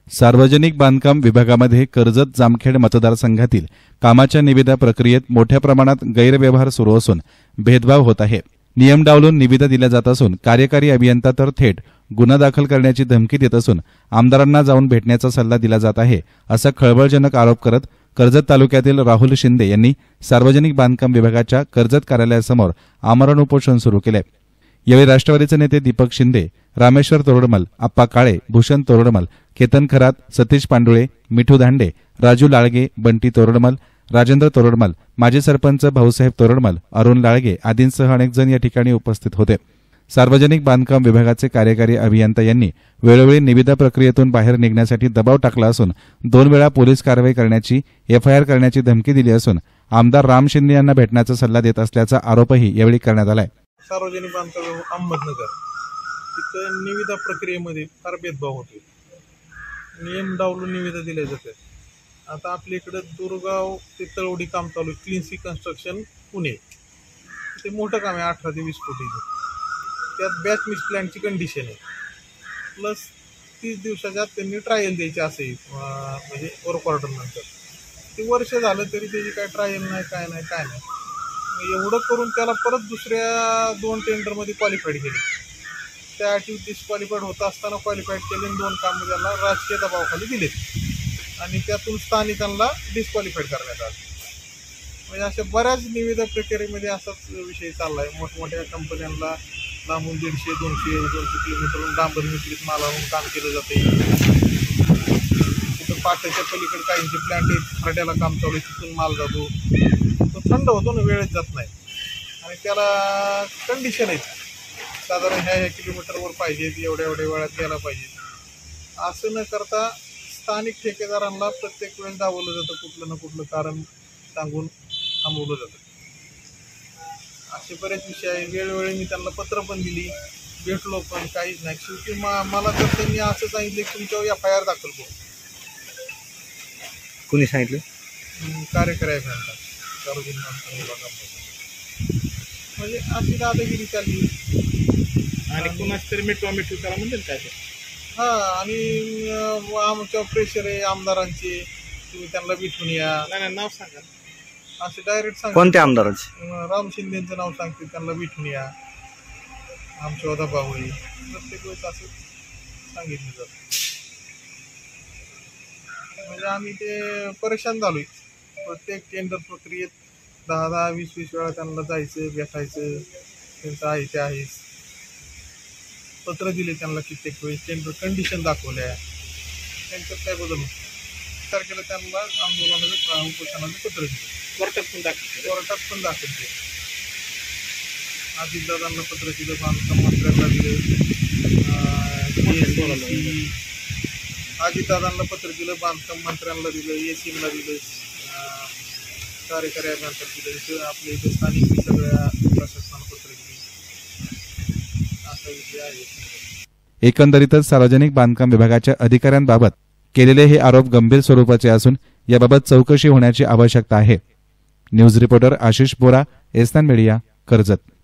सार्वजनिक बांधकाम विभागामध्ये कर्जत जामखेड मतदारसंघातील कामाच्या निविदा प्रक्रियेत मोठ्या प्रमाणात गैरव्यवहार सुरू असून भेदभाव होत आहे। नियम डावलून निविदा दिल्या जात असून कार्यकारी अभियंता तर थेट गुन्हा दाखल करण्याची धमकी देत असून आमदारांना जाऊन भेटण्याचा सल्ला दिला जात आहे, असा खळबळजनक आरोप करत कर्जत तालुक्यातील राहुल शिंदे यांनी सार्वजनिक बांधकाम विभागाच्या कर्जत कार्यालयासमोर आमरण उपोषण सुरू केले। यावेळी राष्ट्रवादीचे नेते दीपक शिंदे, रामेश्वर तोरडमल, आप्पा काळे, भूषण तोरडमल, केतन खरात, सतीश पांडुळे, मिठू दांडे, राजू लाळगे, बंटी तोरडमल, राजेंद्र तोरडमल, माजी सरपंच भाऊसाहेब तोरडमल, अरुण लाळगे आदींसह अनेक जण या ठिकाणी उपस्थित होते। सार्वजनिक बांधकाम विभागाचे कार्यकारी अभियंता यांनी वेळोवेळी निविदा प्रक्रियेतून बाहेर निघण्यासाठी दबाव टाकला असून 2 वेळा पोलीस कारवाई करण्याची एफआयआर करण्याची धमकी दिली असून आमदार राम शिंदे यांना भेटण्याचा सल्ला देत असल्याचा आरोपही यावेळी करण्यात आला। सार्वजनिक बांधकाम अहमदनगर तिथं निविदा प्रक्रियेमध्ये फार भेदभाव होतो। नियम डावलून निविदा दिल्या जातात। आता आपल्या इकडे दुर्गाव ते तळवडी काम चालू आहे, क्लीन सी कन्स्ट्रक्शन पुणे, ते मोठं काम आहे 18 ते 20 कोटीचं। त्यात बॅच मिस प्लॅनची कंडिशन आहे, प्लस 30 दिवसाच्या आत त्यांनी ट्रायल द्यायची असेल, म्हणजे वर्क ऑर्डर नंतर। ते वर्ष झालं तरी त्याची काय ट्रायल नाही, काय नाही। एवढं करून त्याला परत दुसऱ्या 2 टेंडरमध्ये क्वालिफाईड केले। त्या अटी डिस्क्वालिफाईड होत असताना क्वालिफाईड केले, 2 काम त्याला राजकीय दबावाखाली दिले आणि त्यातून स्थानिकांना डिस्क्वालिफाईड करण्यात आलं। म्हणजे अशा बऱ्याच निविदा प्रक्रियेमध्ये असाच विषय चालला आहे। मोठमोठ्या कंपन्यांना लांबून 150-200 किलोमीटरहून डांबर मिश्रित मालावरून काम केलं जाते। तिथं पाट्याच्या पलीकडे काहींचे प्लॅन्ट आहेत, खड्याला काम चालू आहे, तिथून माल जातो, तो थंड होतो ना, वेळेत जात नाही आणि त्याला कंडिशन आहेत, साधारण ह्या किलोमीटरवर पाहिजेत, एवढ्या वेळात गेला पाहिजे। असं न करता स्थानिक ठेकेदारांना प्रत्येक वेळेस दावलं जातं, कुठलं ना कुठलं कारण सांगून थांबवलं जातं। असे बरेच विषय आहे। वेळोवेळी मी त्यांना पत्र पण दिली, भेटलो, पण काहीच नाही। शेवटी मला तर त्यांनी असं सांगितलं की तुमच्यावर एफआयआर दाखल करू। कोणी सांगितलं? कार्यकारी अभियंता सार्वजनिक बांधकाम विभागामध्ये। म्हणजे अशी दादागिरी चालली आणि कुणाच तरी मिठवा त्याला म्हणेल काय ते। आणि आमच्या प्रेशर आहे आमदारांचे, तुम्ही त्यांना भेटून या। नाही नाव सांगा, असे डायरेक्ट सांग। कोणत्या आमदारांचे? राम शिंदेचं नाव सांगते, त्यांना भेटून या, आमच्या दबाव आहे। प्रत्येक वेळेस असं सांगितलं जातं। म्हणजे आम्ही ते परेशान झालोय। प्रत्येक टेंडर प्रक्रियेत 10-20 वेळा त्यांना जायचं, भेटायचं, त्यांचं आहे ते आहेच। पत्र दिले त्यांना कित्येक वेळेस, टेंडर कंडिशन दाखवल्या, त्यांच्यात काय बदल विचार केला, त्यांना आंदोलनाचं उपोषणाचं पत्र दिलं, कोर्टात पण दाखल केलं। अजितदादांना पत्र दिलं, बांधकाम मंत्र्यांना दिलं, अजितदादांना पत्र दिलं, बांधकाम मंत्र्यांना दिलं, एसीला दिलं, कार्यकारी अभियंत्यांना दिलं, इथं आपल्या इथं स्थानिक सगळ्या प्रशासनाला पत्र दिली। असा विषय आहे। एकंदरीतच सार्वजनिक बांधकाम विभागाच्या अधिकाऱ्यांबाबत केलेले हे आरोप गंभीर स्वरूपाचे असून याबाबत चौकशी होण्याची आवश्यकता आहे। न्यूज रिपोर्टर आशिष बोरा, एसनान मीडिया, कर्जत।